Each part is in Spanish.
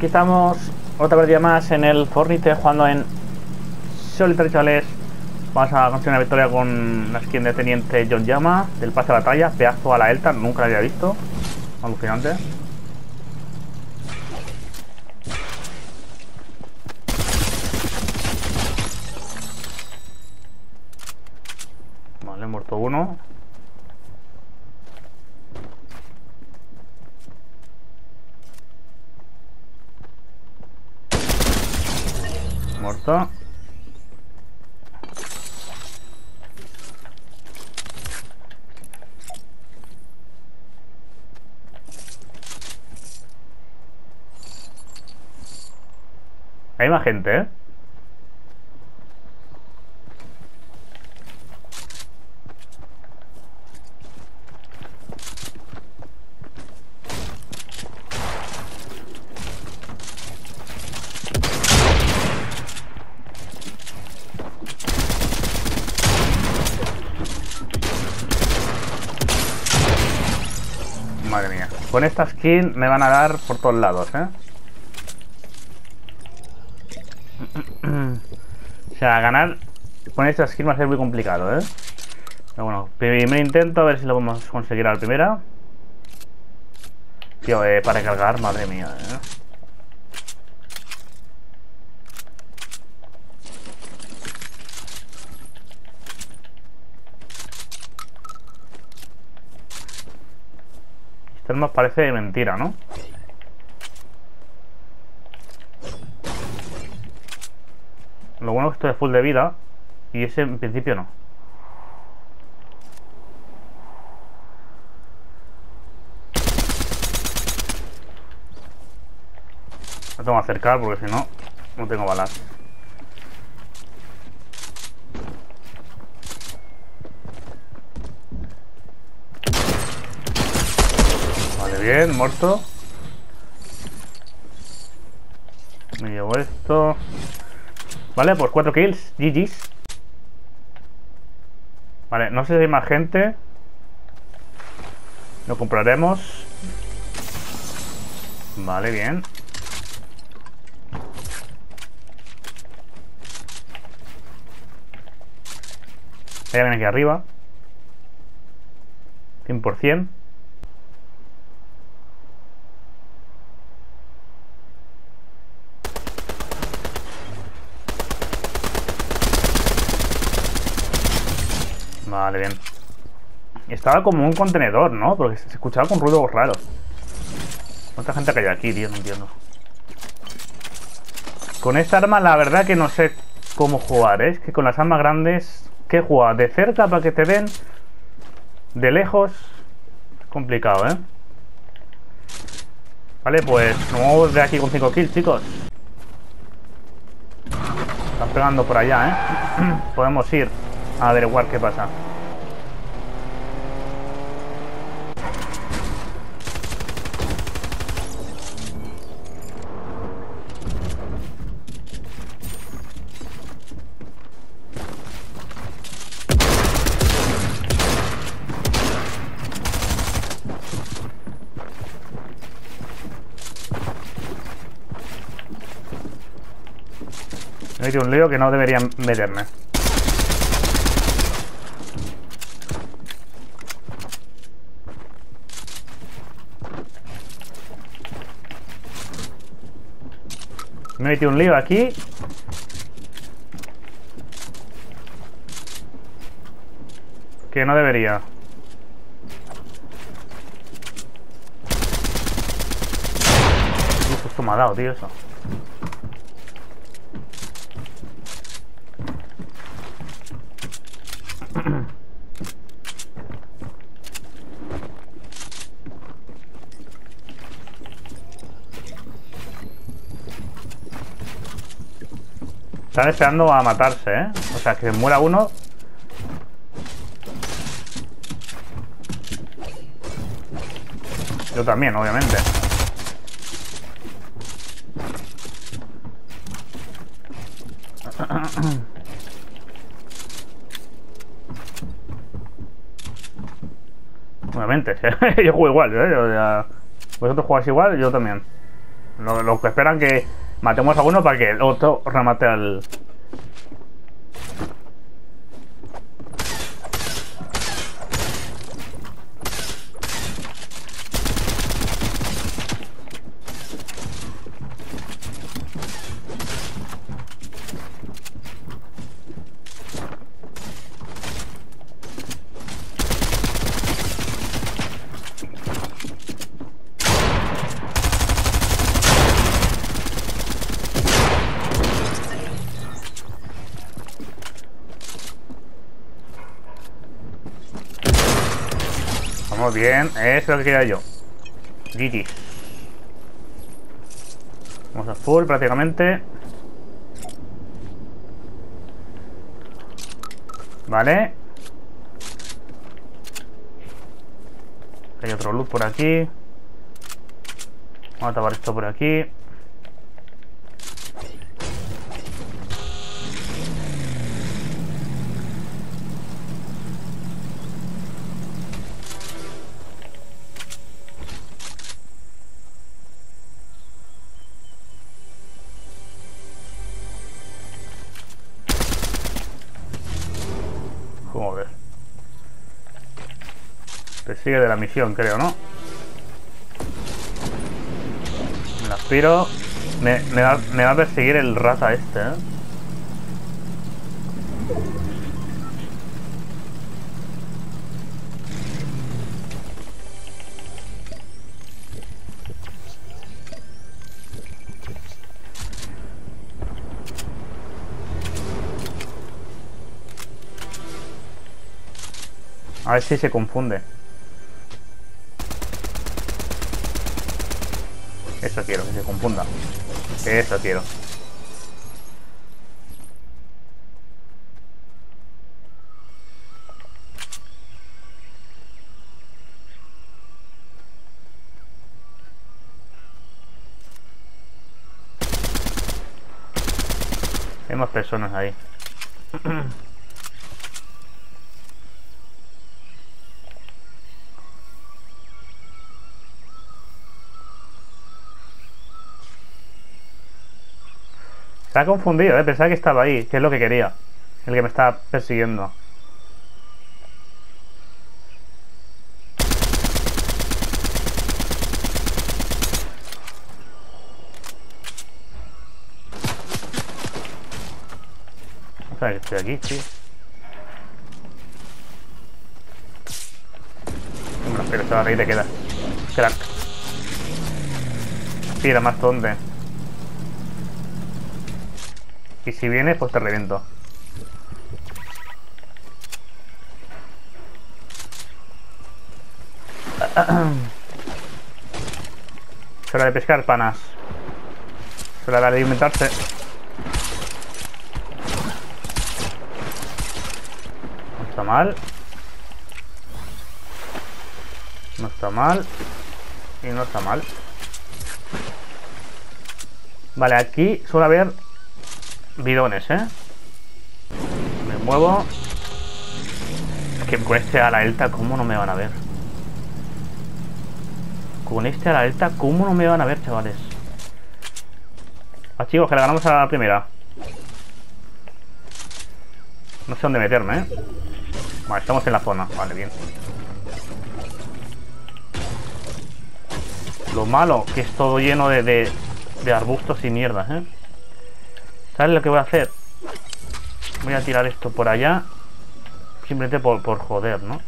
Aquí estamos otra partida más en el Fortnite jugando en solitario, chavales. Vamos a conseguir una victoria con la skin de Teniente John Llama del pase de batalla. Pedazo a la Elta, nunca la había visto. Alucinante. Vale, muerto uno. Muerto. Hay más gente, ¿eh? Madre mía. Con esta skin me van a dar por todos lados, ¿eh? O sea, ganar con esta skin va a ser muy complicado, ¿eh? Pero bueno, primer intento, a ver si lo podemos conseguir a la primera. Tío, para cargar, madre mía, ¿eh? Esto más parece mentira, ¿no? Lo bueno es que estoy full de vida y ese en principio no. Me tengo que acercar porque si no, no tengo balas. Vale, bien, muerto. Me llevo esto. Vale, pues 4 kills, GG's. Vale, no sé si hay más gente. Lo compraremos. Vale, bien. Hay alguien aquí arriba. 100%. Vale, bien. Estaba como un contenedor, ¿no? Porque se escuchaba con ruidos raros. ¿Cuánta gente hay aquí, tío? No entiendo. Con esta arma la verdad que no sé cómo jugar, ¿eh? Es que con las armas grandes... ¿Qué jugar? ¿De cerca para que te den? ¿De lejos? Es complicado, ¿eh? Vale, pues nos vamos de aquí con 5 kills, chicos. Están pegando por allá, ¿eh? Podemos ir a averiguar qué pasa. Me he metido un lío que no debería meterme. Me he metido un lío aquí. Que no debería. Uf, esto me ha dado, tío, eso. Están esperando a matarse, ¿eh? O sea, que muera uno. Yo también, obviamente. Obviamente, yo juego igual, ¿eh? O sea, vosotros jugáis igual, yo también. Lo que esperan que matemos a uno para que el otro remate al... Vamos bien, eso es lo que quería yo. GG. Vamos a full prácticamente. Vale. Hay otro loot por aquí. Vamos a tapar esto por aquí. Joder. Te sigue de la misión, creo, ¿no? Me la aspiro. Me va a perseguir el rata este, ¿eh? A ver si se confunde. Eso quiero, que se confunda. Eso quiero. Hay más personas ahí. Se ha confundido, pensaba que estaba ahí, que es lo que quería. El que me estaba persiguiendo. O sea, que estoy aquí, tío. Bueno, pero estaba ahí, te queda. Crack. Tira más tonte. Y si vienes, pues te reviento. Es hora de pescar, panas. Es hora de alimentarse. No está mal. No está mal. Y no está mal. Vale, aquí suele haber bidones, ¿eh? Me muevo. Es que con este ala delta, ¿cómo no me van a ver? Con este ala delta, ¿cómo no me van a ver, chavales? Ah, chicos, que le ganamos a la primera. No sé dónde meterme, ¿eh? Vale, estamos en la zona. Vale, bien. Lo malo que es todo lleno de arbustos y mierdas, ¿eh? ¿Sabes lo que voy a hacer? Voy a tirar esto por allá. Simplemente por joder, ¿no?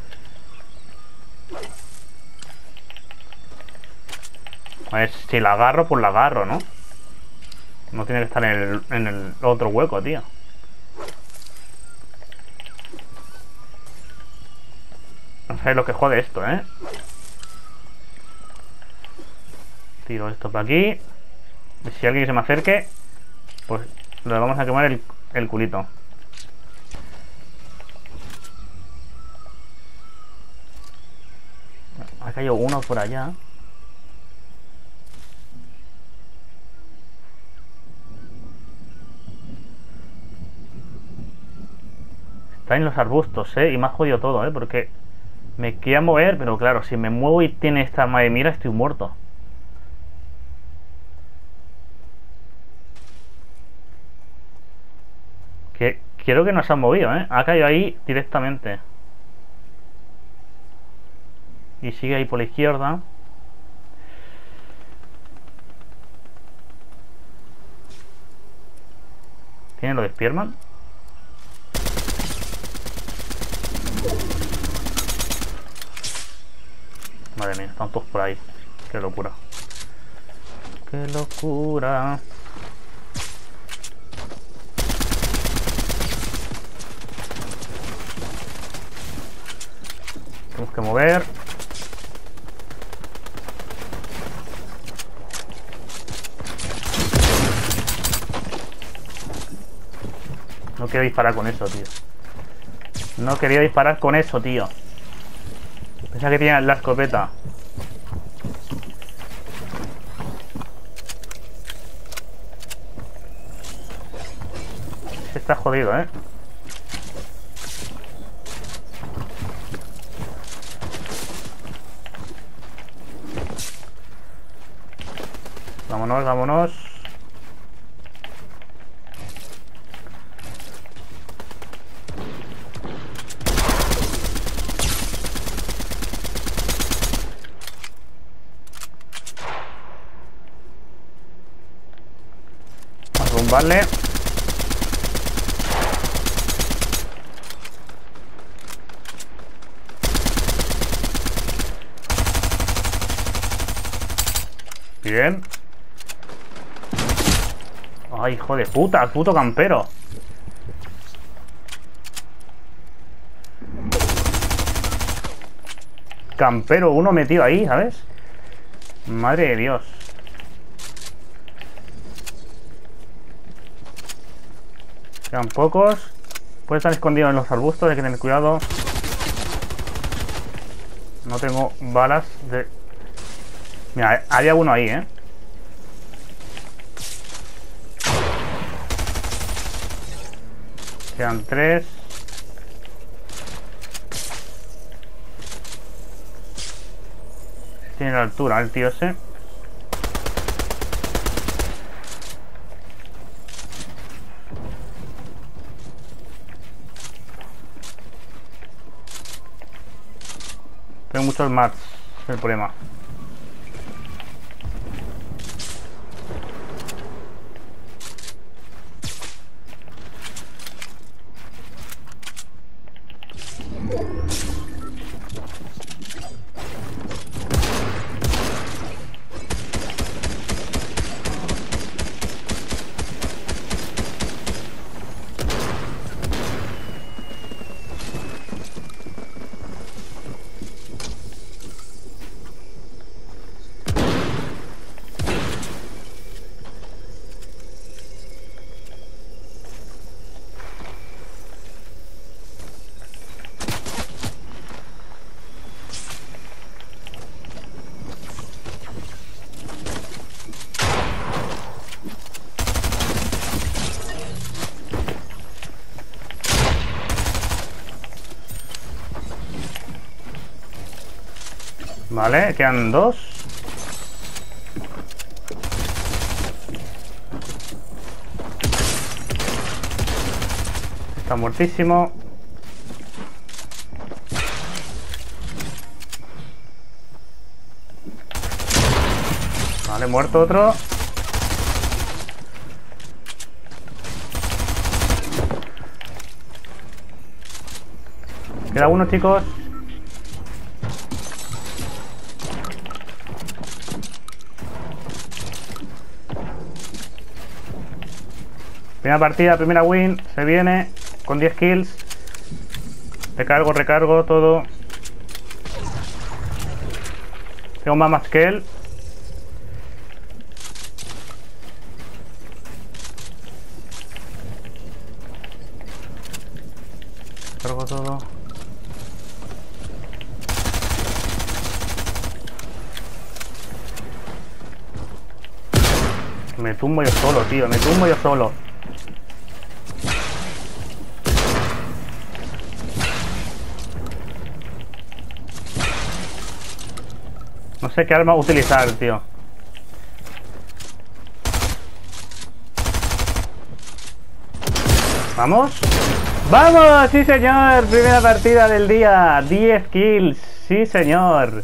A ver, si la agarro, pues la agarro, ¿no? No tiene que estar en el otro hueco, tío. No sabéis lo que jode esto, ¿eh? Tiro esto para aquí. Y si alguien se me acerque, pues le vamos a quemar el culito. Ha caído uno por allá. Está en los arbustos, y me ha jodido todo, porque me quería mover, pero claro, si me muevo y tiene esta arma de mira, estoy muerto. Que quiero que no se han movido, ¿eh? Ha caído ahí directamente. Y sigue ahí por la izquierda. ¿Tiene lo de Spearman? Madre mía, están todos por ahí. Qué locura. Qué locura. Tenemos que mover. No quería disparar con eso, tío. No quería disparar con eso, tío. Pensaba que tenía la escopeta. Se está jodido, ¿eh? Vámonos, vámonos. Vamos a rumbarle. Bien. Ay, hijo de puta, el puto campero. Campero, uno metido ahí, ¿sabes? Madre de Dios. Quedan pocos. Puede estar escondido en los arbustos, hay que tener cuidado. No tengo balas de... Mira, había uno ahí, ¿eh? Quedan 3. Tiene la altura el tío ese. Tengo muchos mats, es el problema. Vale, quedan 2. Está muertísimo. Vale, muerto otro. Queda uno, chicos. Primera partida, primera win. Se viene con 10 kills. Recargo todo. Tengo más que él. Cargo todo. Me tumbo yo solo, tío. Me tumbo yo solo. No sé qué arma utilizar, tío. Vamos. ¡Vamos! ¡Sí, señor! Primera partida del día. 10 kills. Sí, señor.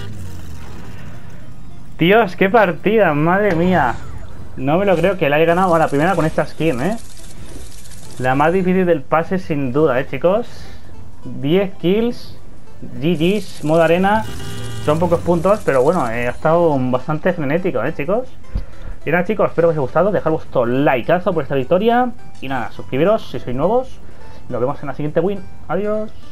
Dios, qué partida. Madre mía. No me lo creo que la haya ganado a la primera con esta skin, ¿eh? La más difícil del pase sin duda, chicos. 10 kills. GG's, modo arena. Son pocos puntos, pero bueno, ha estado bastante frenético, chicos. Y nada, chicos, espero que os haya gustado. Dejad vuestro likeazo por esta victoria. Y nada, suscribiros si sois nuevos. Nos vemos en la siguiente win. Adiós.